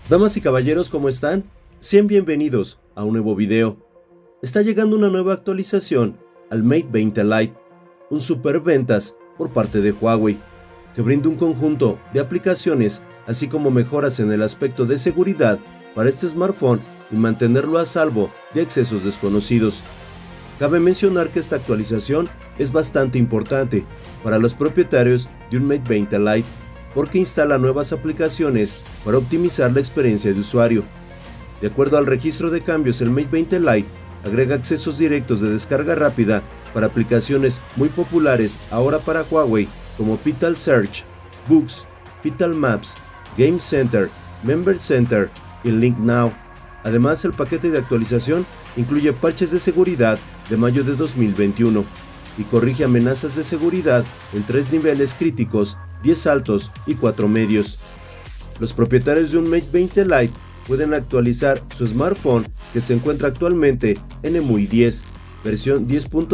Damas y caballeros, ¿cómo están? Sean bienvenidos a un nuevo video. Está llegando una nueva actualización al Mate 20 Lite, un superventas por parte de Huawei, que brinda un conjunto de aplicaciones, así como mejoras en el aspecto de seguridad para este smartphone y mantenerlo a salvo de accesos desconocidos. Cabe mencionar que esta actualización es bastante importante para los propietarios de un Mate 20 Lite, porque instala nuevas aplicaciones para optimizar la experiencia de usuario. De acuerdo al registro de cambios, el Mate 20 Lite agrega accesos directos de descarga rápida para aplicaciones muy populares ahora para Huawei, como Pital Search, Books, Pital Maps, Game Center, Member Center y Link Now. Además, el paquete de actualización incluye parches de seguridad de mayo de 2021 y corrige amenazas de seguridad en 3 niveles críticos, 10 altos y 4 medios. Los propietarios de un Mate 20 Lite pueden actualizar su smartphone, que se encuentra actualmente en EMUI 10, versión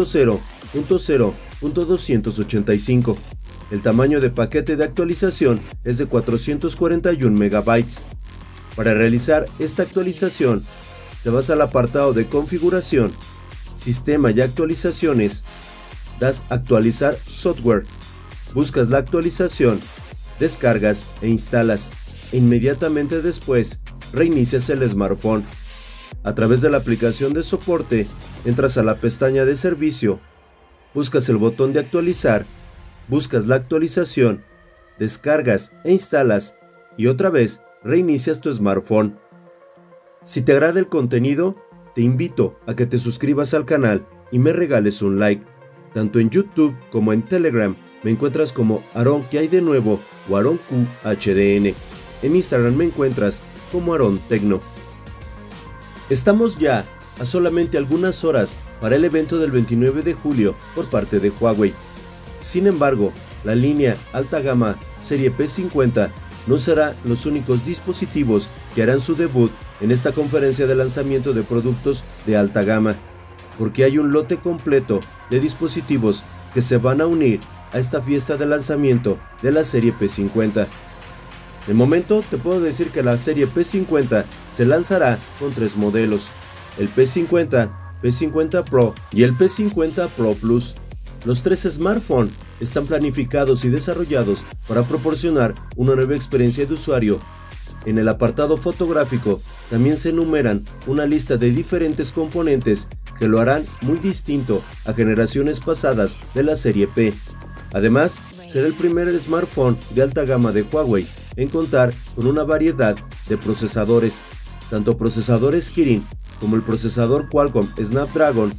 10.0.0.285. El tamaño de paquete de actualización es de 441 MB. Para realizar esta actualización, te vas al apartado de configuración, sistema y actualizaciones, das actualizar software, buscas la actualización, descargas e instalas, e inmediatamente después reinicias el smartphone. A través de la aplicación de soporte, entras a la pestaña de servicio, buscas el botón de actualizar, buscas la actualización, descargas e instalas, y otra vez reinicias tu smartphone. Si te agrada el contenido, te invito a que te suscribas al canal y me regales un like. Tanto en YouTube como en Telegram me encuentras como Aaron que hay de nuevo o Aaron QHDN. En Instagram me encuentras como Aaron Tecno. Estamos ya a solamente algunas horas para el evento del 29 de julio por parte de Huawei. Sin embargo, la línea alta gama serie P50 no será los únicos dispositivos que harán su debut en esta conferencia de lanzamiento de productos de alta gama, porque hay un lote completo de dispositivos que se van a unir a esta fiesta de lanzamiento de la serie P50. De momento te puedo decir que la serie P50 se lanzará con 3 modelos: el P50, P50 Pro y el P50 Pro Plus. Los 3 smartphones están planificados y desarrollados para proporcionar una nueva experiencia de usuario. En el apartado fotográfico también se enumeran una lista de diferentes componentes que lo harán muy distinto a generaciones pasadas de la serie P. Además, será el primer smartphone de alta gama de Huawei en contar con una variedad de procesadores, tanto procesadores Kirin como el procesador Qualcomm Snapdragon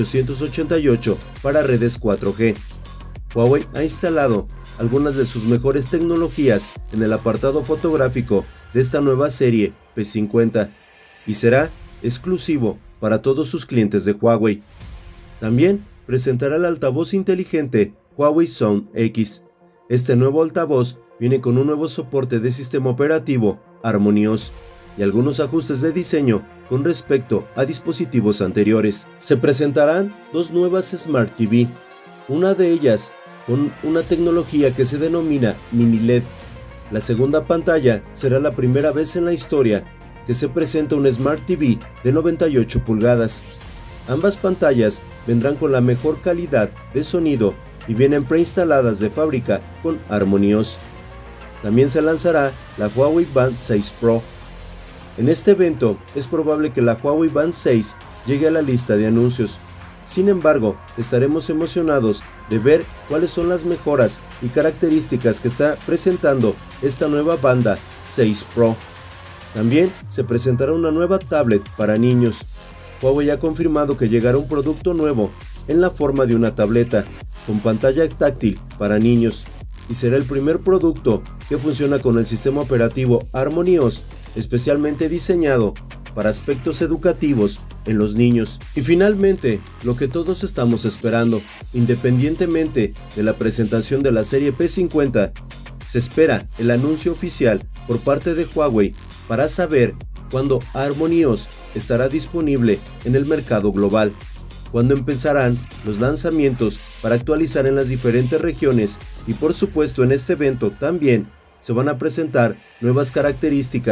888 para redes 4G. Huawei ha instalado algunas de sus mejores tecnologías en el apartado fotográfico de esta nueva serie P50 y será exclusivo para todos sus clientes de Huawei. También presentará el altavoz inteligente Huawei Sound X. Este nuevo altavoz viene con un nuevo soporte de sistema operativo HarmonyOS y algunos ajustes de diseño con respecto a dispositivos anteriores. Se presentarán 2 nuevas Smart TV, una de ellas con una tecnología que se denomina Mini LED. La segunda pantalla será la primera vez en la historia que se presenta un Smart TV de 98 pulgadas. Ambas pantallas vendrán con la mejor calidad de sonido y vienen preinstaladas de fábrica con HarmonyOS. También se lanzará la Huawei Band 6 Pro. En este evento es probable que la Huawei Band 6 llegue a la lista de anuncios. Sin embargo, estaremos emocionados de ver cuáles son las mejoras y características que está presentando esta nueva banda 6 Pro. También se presentará una nueva tablet para niños. Huawei ha confirmado que llegará un producto nuevo en la forma de una tableta con pantalla táctil para niños y será el primer producto que funciona con el sistema operativo HarmonyOS, especialmente diseñado para aspectos educativos en los niños. Y finalmente, lo que todos estamos esperando, independientemente de la presentación de la serie P50, se espera el anuncio oficial por parte de Huawei para saber cuándo HarmonyOS estará disponible en el mercado global, cuándo empezarán los lanzamientos para actualizar en las diferentes regiones y por supuesto en este evento también se van a presentar nuevas características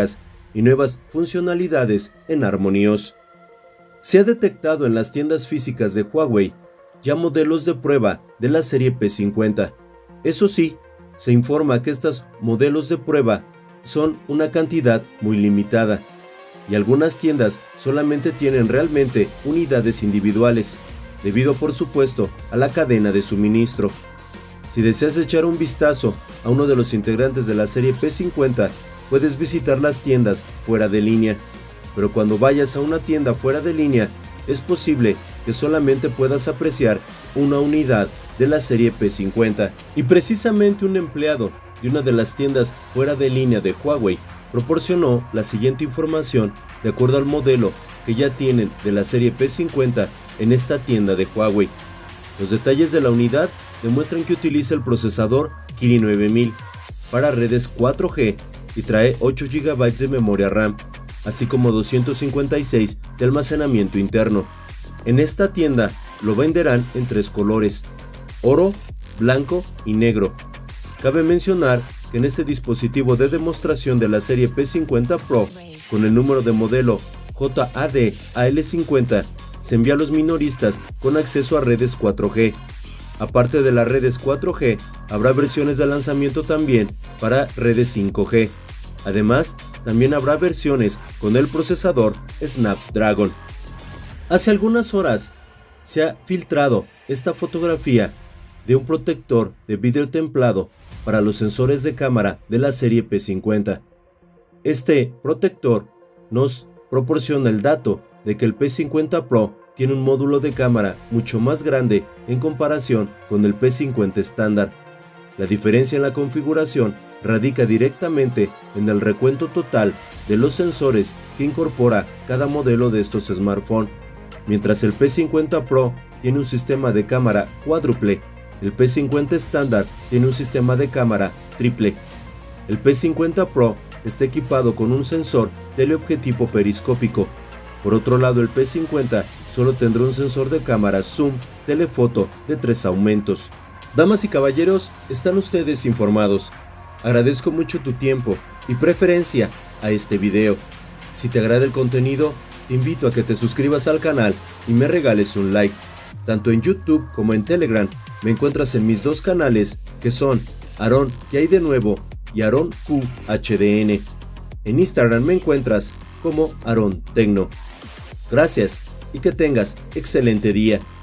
y nuevas funcionalidades en HarmonyOS. Se ha detectado en las tiendas físicas de Huawei ya modelos de prueba de la serie P50. Eso sí, se informa que estos modelos de prueba son una cantidad muy limitada y algunas tiendas solamente tienen realmente unidades individuales, debido por supuesto a la cadena de suministro. Si deseas echar un vistazo a uno de los integrantes de la serie P50, puedes visitar las tiendas fuera de línea, pero cuando vayas a una tienda fuera de línea, es posible que solamente puedas apreciar una unidad de la serie P50. Y precisamente un empleado de una de las tiendas fuera de línea de Huawei proporcionó la siguiente información de acuerdo al modelo que ya tienen de la serie P50 en esta tienda de Huawei. Los detalles de la unidad demuestran que utiliza el procesador Kirin 9000 para redes 4G y trae 8 GB de memoria RAM, así como 256 de almacenamiento interno. En esta tienda lo venderán en 3 colores: oro, blanco y negro. Cabe mencionar que en este dispositivo de demostración de la serie P50 Pro, con el número de modelo JAD-AL50, se envía a los minoristas con acceso a redes 4G. Aparte de las redes 4G, habrá versiones de lanzamiento también para redes 5G. Además, también habrá versiones con el procesador Snapdragon. Hace algunas horas se ha filtrado esta fotografía de un protector de vidrio templado para los sensores de cámara de la serie P50. Este protector nos proporciona el dato de que el P50 Pro tiene un módulo de cámara mucho más grande en comparación con el P50 estándar. La diferencia en la configuración radica directamente en el recuento total de los sensores que incorpora cada modelo de estos smartphones. Mientras el P50 Pro tiene un sistema de cámara cuádruple, el P50 estándar tiene un sistema de cámara triple. El P50 Pro está equipado con un sensor teleobjetivo periscópico. Por otro lado, el P50 solo tendrá un sensor de cámara zoom telefoto de 3 aumentos. Damas y caballeros, están ustedes informados. Agradezco mucho tu tiempo y preferencia a este video. Si te agrada el contenido, te invito a que te suscribas al canal y me regales un like. Tanto en YouTube como en Telegram me encuentras en mis 2 canales, que son Aaron ¿Qué hay de nuevo? Y Aaron QHDN. En Instagram me encuentras como Aaron Tecno. Gracias y que tengas excelente día.